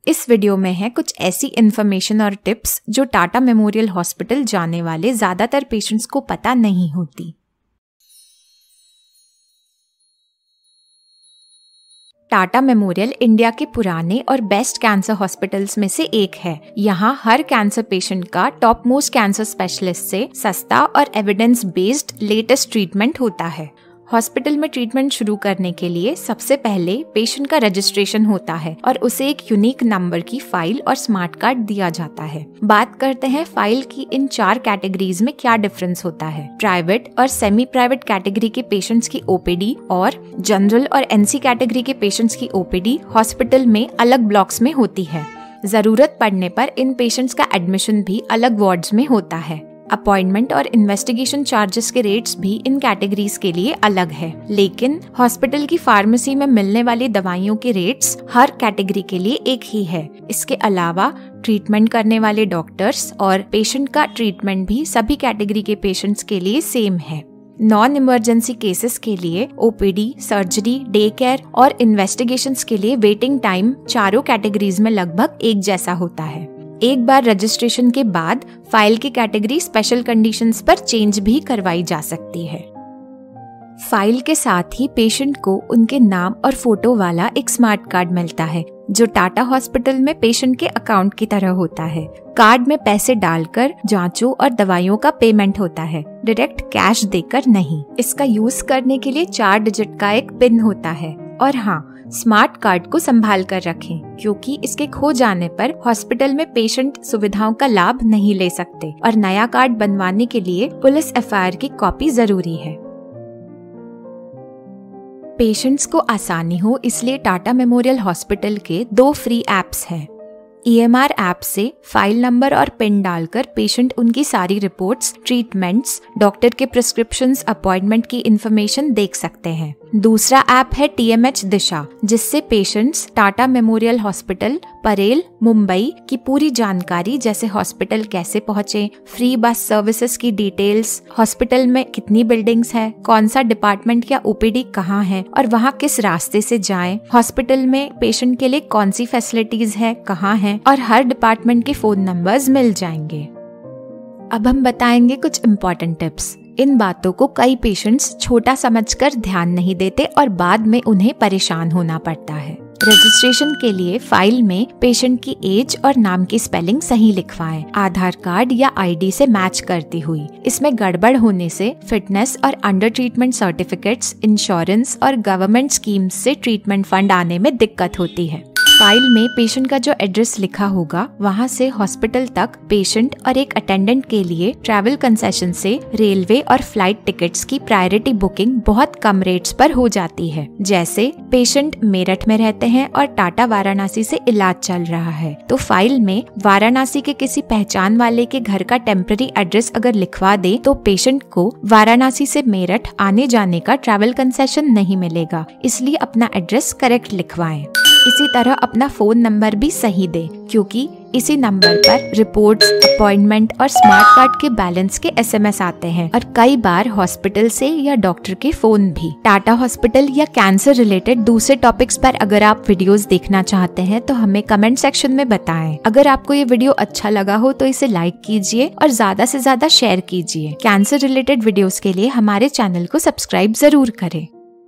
इस वीडियो में है कुछ ऐसी इन्फॉर्मेशन और टिप्स जो टाटा मेमोरियल हॉस्पिटल जाने वाले ज्यादातर पेशेंट्स को पता नहीं होती। टाटा मेमोरियल इंडिया के पुराने और बेस्ट कैंसर हॉस्पिटल्स में से एक है। यहाँ हर कैंसर पेशेंट का टॉप मोस्ट कैंसर स्पेशलिस्ट से सस्ता और एविडेंस बेस्ड लेटेस्ट ट्रीटमेंट होता है। हॉस्पिटल में ट्रीटमेंट शुरू करने के लिए सबसे पहले पेशेंट का रजिस्ट्रेशन होता है और उसे एक यूनिक नंबर की फाइल और स्मार्ट कार्ड दिया जाता है। बात करते हैं फाइल की इन 4 कैटेगरीज में क्या डिफरेंस होता है। प्राइवेट और सेमी प्राइवेट कैटेगरी के पेशेंट्स की ओपीडी और जनरल और एनसी कैटेगरी के पेशेंट्स की ओपीडी हॉस्पिटल में अलग ब्लॉक्स में होती है। जरूरत पड़ने पर इन पेशेंट्स का एडमिशन भी अलग वार्ड्स में होता है। अपॉइंटमेंट और इन्वेस्टिगेशन चार्जेस के रेट्स भी इन कैटेगरीज के लिए अलग है, लेकिन हॉस्पिटल की फार्मेसी में मिलने वाली दवाइयों के रेट्स हर कैटेगरी के लिए एक ही है। इसके अलावा ट्रीटमेंट करने वाले डॉक्टर्स और पेशेंट का ट्रीटमेंट भी सभी कैटेगरी के पेशेंट्स के लिए सेम है। नॉन इमरजेंसी केसेस के लिए ओपीडी, सर्जरी, डे केयर और इन्वेस्टिगेशंस के लिए वेटिंग टाइम चारों कैटेगरीज में लगभग एक जैसा होता है। एक बार रजिस्ट्रेशन के बाद फाइल की कैटेगरी स्पेशल कंडीशंस पर चेंज भी करवाई जा सकती है। फाइल के साथ ही पेशेंट को उनके नाम और फोटो वाला एक स्मार्ट कार्ड मिलता है जो टाटा हॉस्पिटल में पेशेंट के अकाउंट की तरह होता है। कार्ड में पैसे डालकर जांचों और दवाइयों का पेमेंट होता है, डायरेक्ट कैश देकर नहीं। इसका यूज करने के लिए 4 डिजिट का एक पिन होता है। और हाँ, स्मार्ट कार्ड को संभाल कर रखें क्योंकि इसके खो जाने पर हॉस्पिटल में पेशेंट सुविधाओं का लाभ नहीं ले सकते और नया कार्ड बनवाने के लिए पुलिस एफआईआर की कॉपी जरूरी है। पेशेंट्स को आसानी हो इसलिए टाटा मेमोरियल हॉस्पिटल के 2 फ्री एप्स हैं। EMR ऐप से फाइल नंबर और पिन डालकर पेशेंट उनकी सारी रिपोर्ट्स, ट्रीटमेंट्स, डॉक्टर के प्रिस्क्रिप्शंस, अपॉइंटमेंट की इंफॉर्मेशन देख सकते हैं। दूसरा ऐप है TMH दिशा, जिससे patients Tata memorial hospital, Parel, Mumbai की पूरी जानकारी जैसे हॉस्पिटल कैसे पहुँचे, फ्री बस सर्विसेज की डिटेल्स, हॉस्पिटल में कितनी बिल्डिंग्स है, कौन सा डिपार्टमेंट या ओपीडी कहाँ है और वहाँ किस रास्ते से जाएं, हॉस्पिटल में पेशेंट के लिए कौन सी फैसिलिटीज है, कहाँ है और हर डिपार्टमेंट के फोन नंबर्स मिल जाएंगे। अब हम बताएंगे कुछ इम्पोर्टेंट टिप्स। इन बातों को कई पेशेंट्स छोटा समझकर ध्यान नहीं देते और बाद में उन्हें परेशान होना पड़ता है। रजिस्ट्रेशन के लिए फाइल में पेशेंट की एज और नाम की स्पेलिंग सही लिखवाएं, आधार कार्ड या आईडी से मैच करती हुई। इसमें गड़बड़ होने से फिटनेस और अंडर ट्रीटमेंट सर्टिफिकेट्स, इंश्योरेंस और गवर्नमेंट स्कीम्स से ट्रीटमेंट फंड आने में दिक्कत होती है। फाइल में पेशेंट का जो एड्रेस लिखा होगा वहाँ से हॉस्पिटल तक पेशेंट और एक अटेंडेंट के लिए ट्रैवल कंसेशन से रेलवे और फ्लाइट टिकट्स की प्रायोरिटी बुकिंग बहुत कम रेट्स पर हो जाती है। जैसे पेशेंट मेरठ में रहते हैं और टाटा वाराणसी से इलाज चल रहा है तो फाइल में वाराणसी के किसी पहचान वाले के घर का टेम्पररी एड्रेस अगर लिखवा दे तो पेशेंट को वाराणसी से मेरठ आने जाने का ट्रैवल कंसेशन नहीं मिलेगा, इसलिए अपना एड्रेस करेक्ट लिखवाएं। इसी तरह अपना फोन नंबर भी सही दे क्योंकि इसी नंबर पर रिपोर्ट्स, अपॉइंटमेंट और स्मार्ट कार्ड के बैलेंस के SMS आते हैं और कई बार हॉस्पिटल से या डॉक्टर के फोन भी। टाटा हॉस्पिटल या कैंसर रिलेटेड दूसरे टॉपिक्स पर अगर आप वीडियोस देखना चाहते हैं तो हमें कमेंट सेक्शन में बताएं। अगर आपको ये वीडियो अच्छा लगा हो तो इसे लाइक कीजिए और ज्यादा से ज्यादा शेयर कीजिए। कैंसर रिलेटेड वीडियोस के लिए हमारे चैनल को सब्सक्राइब जरूर करें।